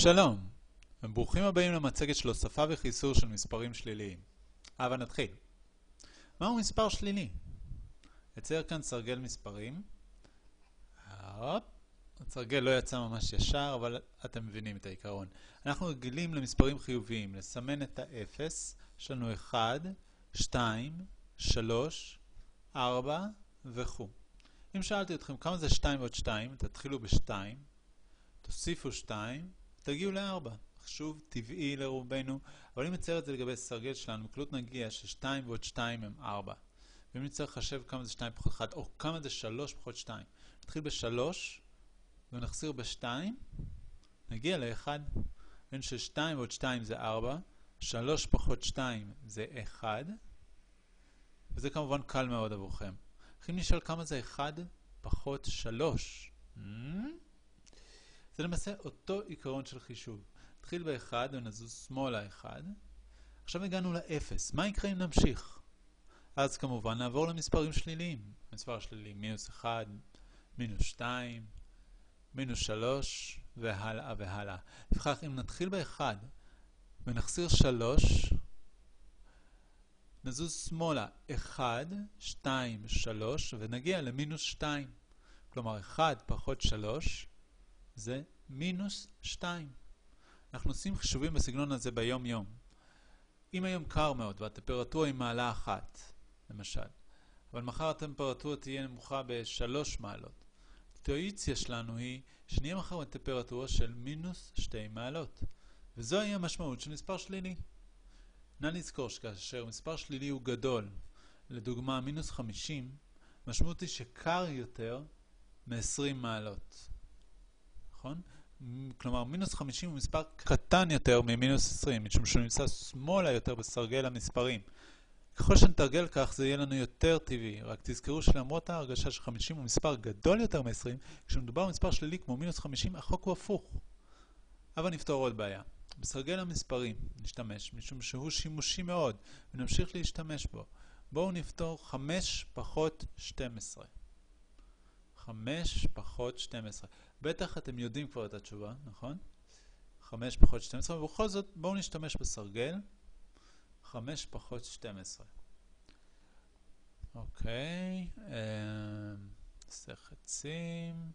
שלום, וברוכים הבאים למצגת של הוספה וחיסור של מספרים שליליים. אבל נתחיל. מהו מספר שלילי? אצייר כאן סרגל מספרים. הסרגל לא יצא ממש ישר, אבל אתם מבינים את העיקרון. אנחנו רגילים למספרים חיוביים, לסמן את האפס. יש לנו 1, 2, 3, 4 וכו'. אם שאלתי אתכם כמה זה 2 ועוד 2, תתחילו ב-2, תוסיפו 2, תגיעו ל-4. חשוב, טבעי לרובנו, אבל אם נצייר את זה לגבי סרגל שלנו, בקלות נגיע ש-2 ועוד 2 הם 4. ואם נצטרך לחשב כמה זה 2 פחות 1, או כמה זה 3 פחות 2. נתחיל ב-3 ונחזיר ב-2, נגיע ל-1. בין ש-2 ועוד 2 זה 4, 3 פחות 2 זה 1, וזה כמובן קל מאוד עבורכם. אם נשאל כמה זה 1 פחות 3, זה למעשה אותו עיקרון של חישוב. נתחיל ב-1 ונזוז שמאלה 1. עכשיו הגענו ל-0. מה יקרה אם נמשיך? אז כמובן נעבור למספרים שליליים. המספר השלילי מינוס 1, מינוס 2, מינוס 3 והלאה והלאה. לפחות אם נתחיל ב-1 ונחסיר 3, נזוז שמאלה 1, 2, 3 ונגיע למינוס 2. כלומר 1 פחות 3 זה מינוס 2. אנחנו עושים חישובים בסגנון הזה ביום יום. אם היום קר מאוד והטמפרטורה היא מעלה 1, למשל, אבל מחר הטמפרטורה תהיה נמוכה ב3 מעלות. האינטואיציה שלנו היא שנהיה מחר בטמפרטורה של מינוס 2 מעלות. וזוהי המשמעות של מספר שלילי. נא לזכור שכאשר מספר שלילי הוא גדול, לדוגמה מינוס 50, משמעות היא שקר יותר מ-20 מעלות. נכון? כלומר, מינוס 50 הוא מספר קטן יותר ממינוס 20, משום שהוא נמצא שמאלה יותר בסרגל המספרים. ככל שנתרגל כך, זה יהיה לנו יותר טבעי. רק תזכרו שלמרות ההרגשה של 50 הוא מספר גדול יותר מ-20, כשמדובר במספר שלילי כמו מינוס 50, החוק הוא הפוך. אבל נפתור עוד בעיה. בסרגל המספרים נשתמש, משום שהוא שימושי מאוד, ונמשיך להשתמש בו. בואו נפתור 5 פחות 12. 5 פחות 12. בטח אתם יודעים כבר את התשובה, נכון? 5 פחות 12, ובכל זאת בואו נשתמש בסרגל. 5 פחות 12. אוקיי, נעשה חצים.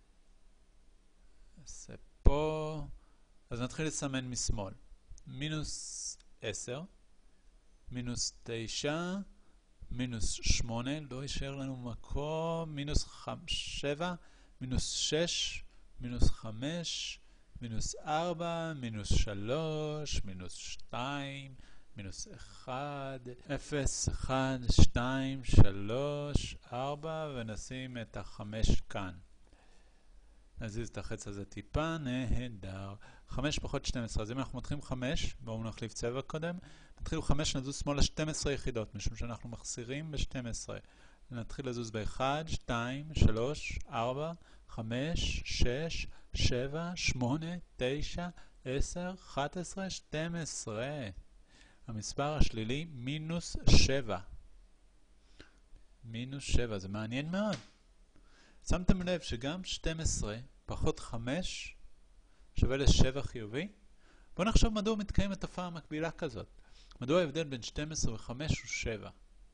נעשה פה. אז נתחיל לסמן משמאל. מינוס 10, מינוס 9, מינוס 8, לא יישאר לנו מקום, מינוס 7, מינוס 6, מינוס 5, מינוס 4, מינוס 3, מינוס 2, מינוס 1, 0, 1, 2, 3, 4, ונשים את ה-5 כאן. נזיז את החץ הזה טיפה, נהדר. 5 פחות 12, אז אם אנחנו מתחילים 5, בואו נחליף צבע קודם. נתחיל 5, נזוז שמאלה 12 יחידות, משום שאנחנו מחסירים ב-12. נתחיל לזוז ב-1, 2, 3, 4, 5, 6, 7, 8, 9, 10, 11, 12. המספר השלילי מינוס 7. מינוס 7, זה מעניין מאוד. שמתם לב שגם 12 פחות 5 שווה ל-7 חיובי? בואו נחשוב מדוע מתקיימת תופעה מקבילה כזאת. מדוע ההבדל בין 12 ו-5 הוא 7?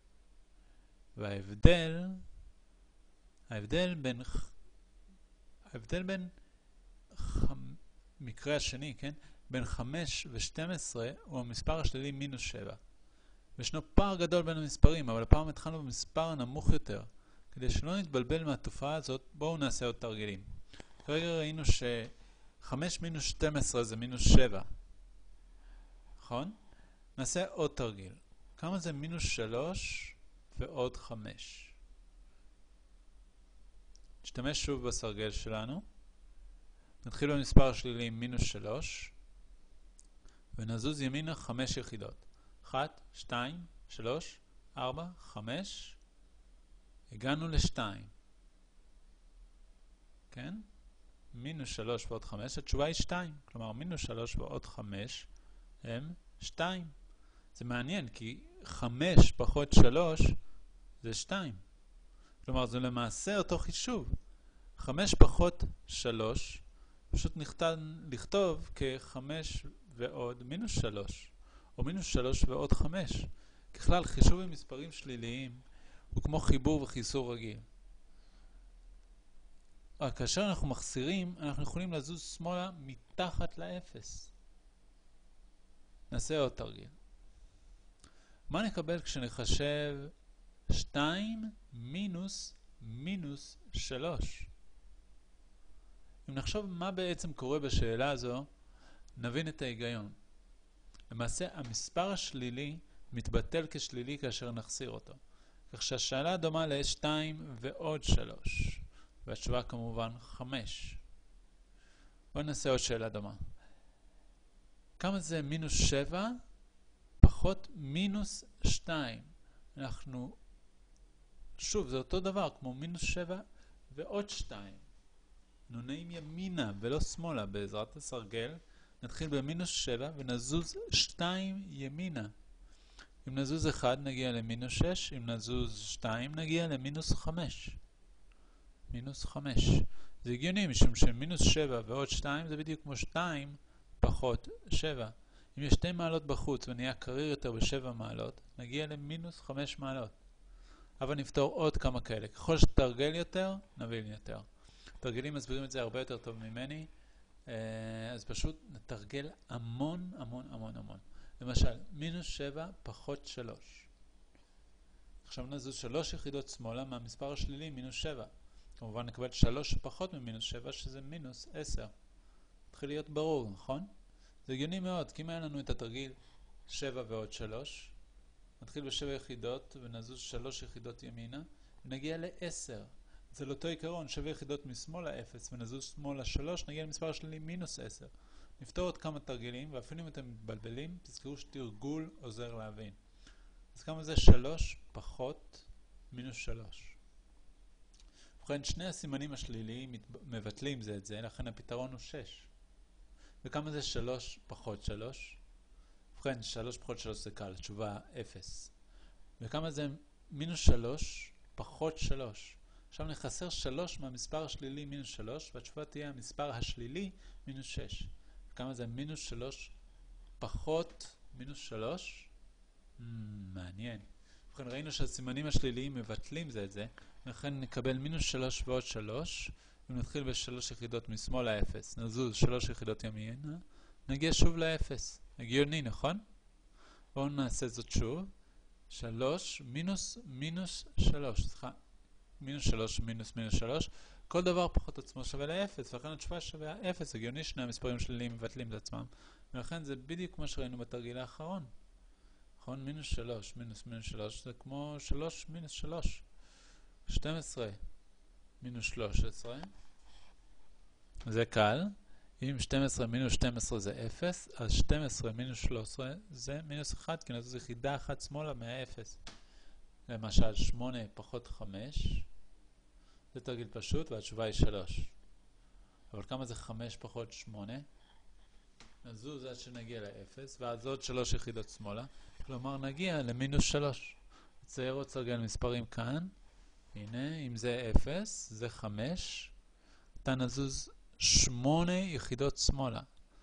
וההבדל בין מקרה השני, כן? בין 5 ו-12 הוא המספר השלילי מינוס 7. וישנו פער גדול בין המספרים, אבל הפעם התחלנו במספר הנמוך יותר. כדי שלא נתבלבל מהתופעה הזאת, בואו נעשה עוד תרגילים. כרגע ראינו ש5 מינוס 12 זה מינוס 7. נכון? נעשה עוד תרגיל. כמה זה מינוס 3 ועוד 5? נשתמש שוב בסרגל שלנו. נתחיל במספר השלילי מינוס 3. ונזוז ימינה 5 יחידות. 1, 2, 3, 4, 5. הגענו ל-2. כן? מינוס 3 ועוד 5, התשובה היא 2. כלומר, מינוס 3 ועוד 5 הם 2. זה מעניין, כי 5 פחות 3 זה 2. כלומר, זה למעשה אותו חישוב. 5 פחות 3 פשוט לכתוב כ5 ועוד מינוס 3, או מינוס 3 ועוד 5. ככלל, חישוב עם מספרים שליליים הוא כמו חיבור וחיסור רגיל. רק כאשר אנחנו מחסירים, אנחנו יכולים לזוז שמאלה מתחת לאפס. נעשה עוד תרגיל. מה נקבל כשנחשב 2 מינוס מינוס 3? אם נחשוב מה בעצם קורה בשאלה הזו, נבין את ההיגיון. למעשה, המספר השלילי מתבטל כשלילי כאשר נחסיר אותו. כך שהשאלה דומה ל-2 ועוד 3. והתשובה כמובן 5. בואו נעשה עוד שאלה דומה. כמה זה מינוס 7 פחות מינוס 2? שוב, זה אותו דבר כמו מינוס 7 ועוד 2. נונעים ימינה ולא שמאלה בעזרת הסרגל. נתחיל במינוס 7 ונזוז 2 ימינה. אם נזוז 1 נגיע למינוס 6, אם נזוז 2 נגיע למינוס 5. מינוס 5. זה הגיוני משום שמינוס 7 ועוד 2 זה בדיוק כמו 2 פחות 7. אם יש 2 מעלות בחוץ ונהיה קריר יותר ב7 מעלות, נגיע למינוס 5 מעלות. אבל נפתור עוד כמה כאלה. ככל שתרגל יותר, נבין יותר. תרגלים מסבירים את זה הרבה יותר טוב ממני, אז פשוט נתרגל המון המון המון המון. למשל, מינוס 7 פחות 3. עכשיו נזוז 3 יחידות שמאלה מהמספר השלילי מינוס 7. כמובן נקבל 3 פחות ממינוס 7 שזה מינוס 10. מתחיל להיות ברור, נכון? זה הגיוני מאוד, כי אם היה לנו את התרגיל 7 ועוד 3, נתחיל ב7 יחידות ונזוז 3 יחידות ימינה ונגיע ל10. זה לאותו עיקרון, 7 יחידות משמאלה 0 ונזוז שמאלה 3, נגיע למספר השלילי מינוס 10. נפתור עוד כמה תרגילים, ואפילו אם אתם מתבלבלים, תזכרו שתרגול עוזר להבין. אז כמה זה 3 פחות מינוס 3? ובכן, שני הסימנים השליליים מבטלים זה את זה, לכן הפתרון הוא 6. וכמה זה 3 פחות 3? ובכן, 3 פחות 3 זה קל, התשובה 0. וכמה זה מינוס 3 פחות 3? עכשיו נחסר 3 מהמספר השלילי מינוס 3, והתשובה תהיה המספר השלילי מינוס 6. וכמה זה מינוס 3 פחות מינוס 3? מעניין. ובכן, ראינו שהסימנים השליליים מבטלים זה את זה, ולכן נקבל מינוס 3 ועוד 3, ונתחיל ב3 יחידות משמאל ל-0. נזוז 3 יחידות ימינה, נגיע שוב ל-0. הגיוני, נכון? בואו נעשה זאת שוב. 3 מינוס מינוס 3, סליחה. מינוס 3 מינוס מינוס 3, כל דבר פחות עצמו שווה ל-0, ולכן התשובה שווה 0, הגיוני שני המספרים שליליים מבטלים את עצמם, ולכן זה בדיוק כמו שראינו בתרגיל האחרון. נכון? מינוס 3 מינוס מינוס 3 זה כמו 3 מינוס 3. 12 מינוס 13, זה קל. אם 12 מינוס 12 זה 0, אז 12 מינוס 13 זה מינוס 1, כי זו יחידה אחת שמאלה מה-0. למשל 8 פחות 5, זה תרגיל פשוט והתשובה היא 3. אבל כמה זה 5 פחות 8? נזוז עד שנגיע ל-0, ואז עוד 3 יחידות שמאלה, כלומר נגיע למינוס 3. נצייר עוד סרגל מספרים כאן. הנה, אם זה 0, זה 5. אתה נזוז 8 יחידות שמאלה.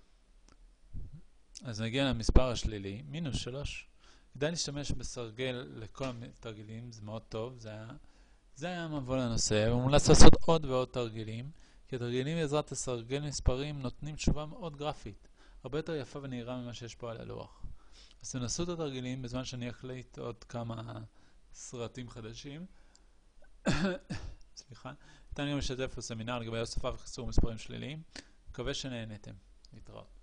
אז נגיע למספר השלילי, מינוס 3. כדאי להשתמש בסרגל לכל התרגילים, זה מאוד טוב, זה היה המבוא לנושא, ומומלץ לעשות עוד ועוד תרגילים, כי התרגילים בעזרת הסרגל מספרים נותנים תשובה מאוד גרפית, הרבה יותר יפה ונהירה ממה שיש פה על הלוח. אז תנסו את התרגילים בזמן שאני אחליט עוד כמה סרטים חדשים. סליחה. ניתן גם לשתף בסמינר לגבי הוספה וחיסור מספרים שליליים. מקווה שנהנתם. להתראות.